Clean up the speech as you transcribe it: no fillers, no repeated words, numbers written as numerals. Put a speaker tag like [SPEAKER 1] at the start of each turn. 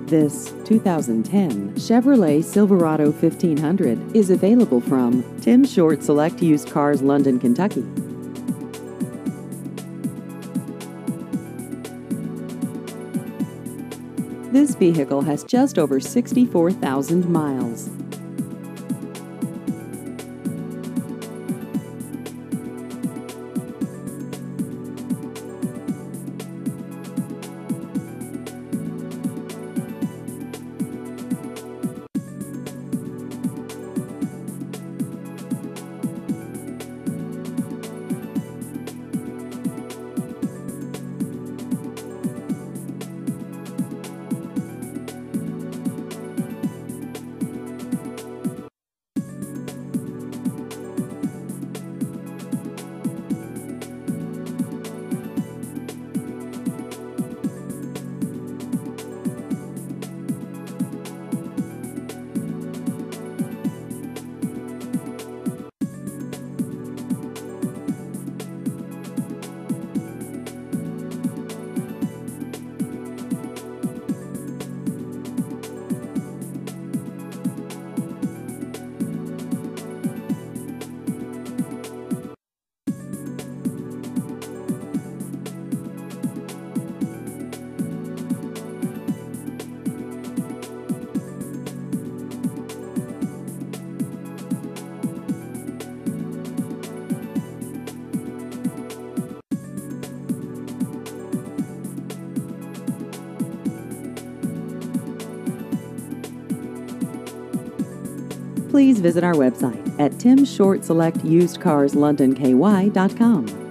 [SPEAKER 1] This 2010 Chevrolet Silverado 1500 is available from Tim Short Select Used Cars, London, Kentucky. This vehicle has just over 64,000 miles. Please visit our website at timshortselectusedcarslondonky.com.